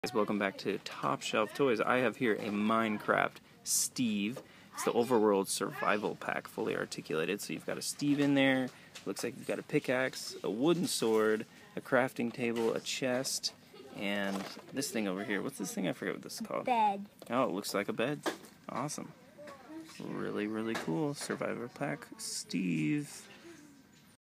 Guys, welcome back to Top Shelf Toys. I have here a Minecraft Steve. It's the Overworld Survival Pack, fully articulated. So you've got a Steve in there. Looks like you've got a pickaxe, a wooden sword, a crafting table, a chest, and this thing over here. What's this thing? I forget what this is called. Bed. Oh, it looks like a bed. Awesome. Really, really cool. Survivor Pack Steve.